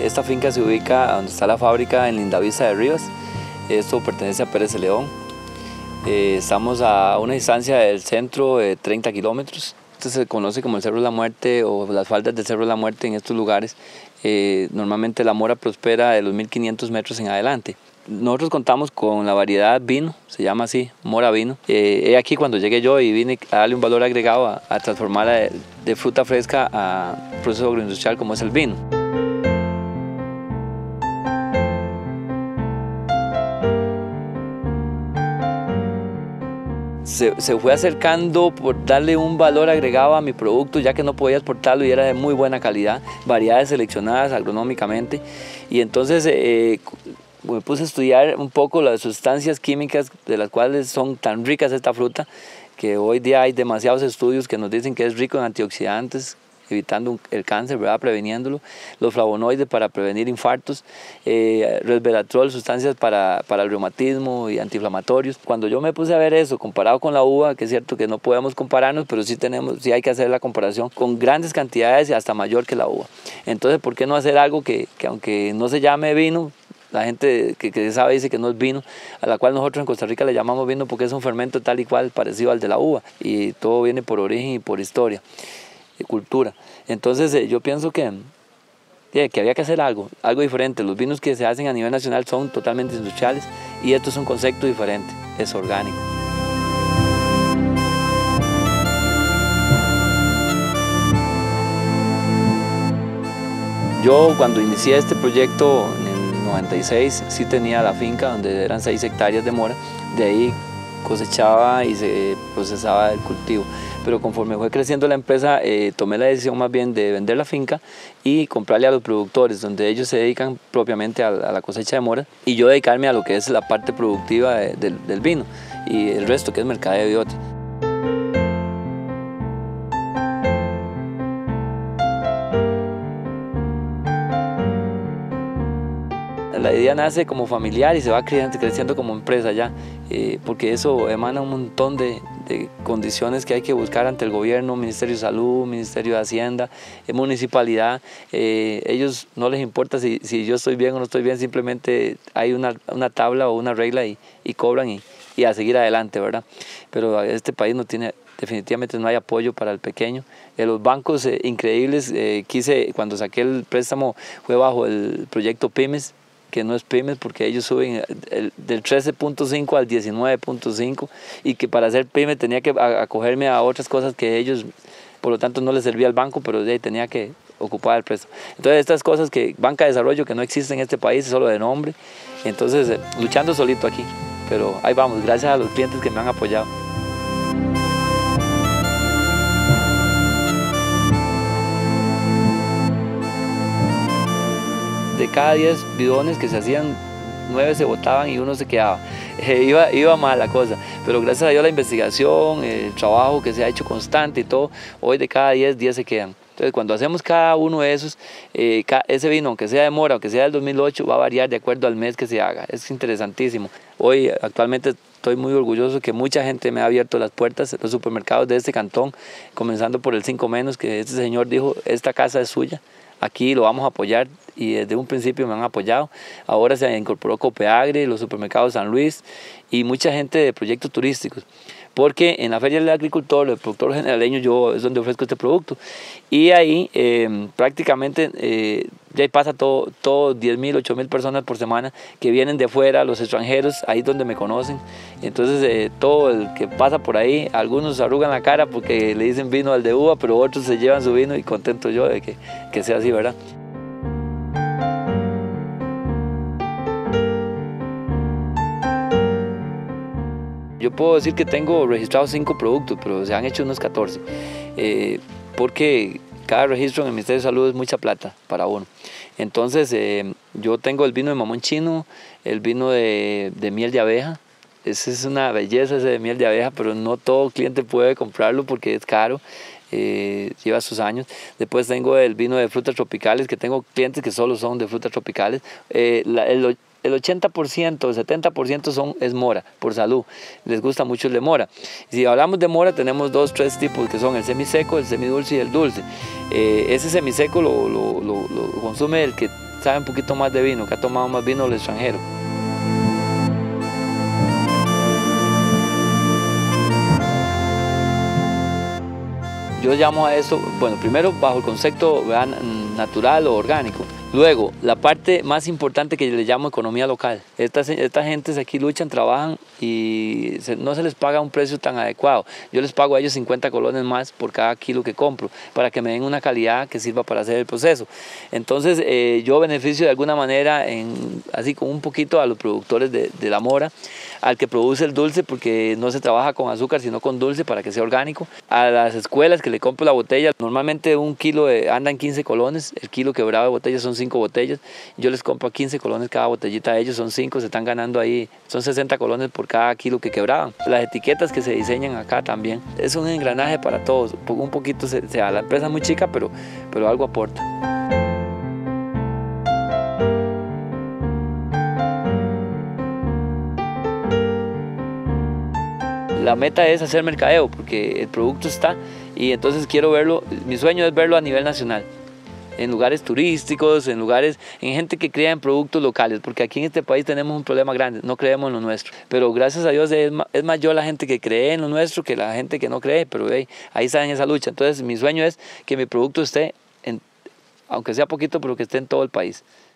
Esta finca se ubica donde está la fábrica en Lindavista de Rivas. Esto pertenece a Pérez Celedón. Estamos a una distancia del centro de 30 kilómetros. Esto se conoce como el Cerro de la Muerte o las faldas del Cerro de la Muerte en estos lugares. Normalmente la mora prospera de los 1500 metros en adelante. Nosotros contamos con la variedad vino, se llama así, mora vino. Aquí cuando llegué yo y vine a darle un valor agregado a transformarla de fruta fresca a proceso agroindustrial como es el vino. Se fue acercando por darle un valor agregado a mi producto, ya que no podía exportarlo y era de muy buena calidad, variedades seleccionadas agronómicamente. Y entonces me puse a estudiar un poco las sustancias químicas de las cuales son tan ricas esta fruta, que hoy día hay demasiados estudios que nos dicen que es rico en antioxidantes, evitando el cáncer, ¿verdad? Preveniéndolo, los flavonoides para prevenir infartos, resveratrol, sustancias para el reumatismo y antiinflamatorios. Cuando yo me puse a ver eso comparado con la uva, que es cierto que no podemos compararnos, pero sí hay que hacer la comparación con grandes cantidades y hasta mayor que la uva. Entonces, ¿por qué no hacer algo que aunque no se llame vino, la gente que sabe dice que no es vino, a la cual nosotros en Costa Rica le llamamos vino porque es un fermento tal y cual parecido al de la uva, y todo viene por origen y por historia y cultura? Entonces yo pienso que había que hacer algo diferente. Los vinos que se hacen a nivel nacional son totalmente industriales y esto es un concepto diferente, es orgánico. Yo cuando inicié este proyecto en el 96 sí tenía la finca donde eran 6 hectáreas de mora, de ahí cosechaba y se procesaba el cultivo. Pero conforme fue creciendo la empresa, tomé la decisión más bien de vender la finca y comprarle a los productores, donde ellos se dedican propiamente a la cosecha de mora, y yo dedicarme a lo que es la parte productiva del vino y el resto que es mercadeo y otro. La idea nace como familiar y se va creciendo como empresa ya, porque eso emana un montón de condiciones que hay que buscar ante el gobierno, Ministerio de Salud, Ministerio de Hacienda, municipalidad. Ellos no les importa si yo estoy bien o no estoy bien, simplemente hay una tabla o una regla y cobran y a seguir adelante, ¿verdad? Pero este país definitivamente no hay apoyo para el pequeño. Los bancos increíbles, cuando saqué el préstamo fue bajo el proyecto Pymes, que no es pymes porque ellos suben del 13.5 al 19.5, y que para ser pyme tenía que acogerme a otras cosas que ellos, por lo tanto no les servía al banco, pero tenía que ocupar el préstamo. Entonces estas cosas que banca de desarrollo que no existen en este país, solo de nombre, entonces luchando solito aquí, pero ahí vamos, gracias a los clientes que me han apoyado. De cada 10 bidones que se hacían, 9 se botaban y 1 se quedaba. Iba mal la cosa, pero gracias a Dios la investigación, el trabajo que se ha hecho constante y todo, hoy de cada 10 se quedan. Entonces cuando hacemos cada uno de esos, ese vino, aunque sea de mora, aunque sea del 2008, va a variar de acuerdo al mes que se haga. Es interesantísimo. Hoy actualmente estoy muy orgulloso que mucha gente me ha abierto las puertas, los supermercados de este cantón, comenzando por el 5 Menos, que este señor dijo, esta casa es suya, aquí lo vamos a apoyar, y desde un principio me han apoyado. Ahora se incorporó Copeagri, los supermercados San Luis y mucha gente de proyectos turísticos, porque en la Feria del Agricultor, el productor generaleño, yo es donde ofrezco este producto, y ahí prácticamente ya pasa todo 10.000, 8.000 personas por semana que vienen de fuera, los extranjeros, ahí es donde me conocen. Entonces todo el que pasa por ahí, algunos arrugan la cara porque le dicen vino al de uva, pero otros se llevan su vino, y contento yo de que sea así, ¿verdad? Yo puedo decir que tengo registrados 5 productos, pero se han hecho unos 14, porque cada registro en el Ministerio de Salud es mucha plata para uno. Entonces yo tengo el vino de mamón chino, el vino de miel de abeja. Esa es una belleza, ese de miel de abeja, pero no todo cliente puede comprarlo porque es caro. Lleva sus años. Después tengo el vino de frutas tropicales, que tengo clientes que solo son de frutas tropicales. El 80%, el 70% es mora, por salud. Les gusta mucho el de mora. Si hablamos de mora, tenemos 3 tipos, que son el semiseco, el semidulce y el dulce. Ese semiseco lo consume el que sabe un poquito más de vino, que ha tomado más vino del extranjero. Yo llamo a eso, bueno, primero bajo el concepto, ¿verdad?, natural o orgánico. Luego, la parte más importante que le llamo economía local. Estas gentes aquí luchan, trabajan y no se les paga un precio tan adecuado. Yo les pago a ellos 50 colones más por cada kilo que compro para que me den una calidad que sirva para hacer el proceso. Entonces, yo beneficio de alguna manera, así como un poquito a los productores de la mora, al que produce el dulce, porque no se trabaja con azúcar sino con dulce para que sea orgánico, a las escuelas que le compro la botella. Normalmente un kilo anda en 15 colones, el kilo quebrado de botella son 5 botellas, yo les compro a 15 colones cada botellita de ellos, son 5, se están ganando ahí, son 60 colones por cada kilo que quebraban. Las etiquetas que se diseñan acá también, es un engranaje para todos, un poquito, la empresa es muy chica, pero algo aporta. La meta es hacer mercadeo, porque el producto está y entonces quiero verlo, mi sueño es verlo a nivel nacional, en lugares turísticos, en gente que crea en productos locales, porque aquí en este país tenemos un problema grande, no creemos en lo nuestro, pero gracias a Dios es mayor la gente que cree en lo nuestro que la gente que no cree, pero ahí está en esa lucha. Entonces mi sueño es que mi producto esté, aunque sea poquito, pero que esté en todo el país.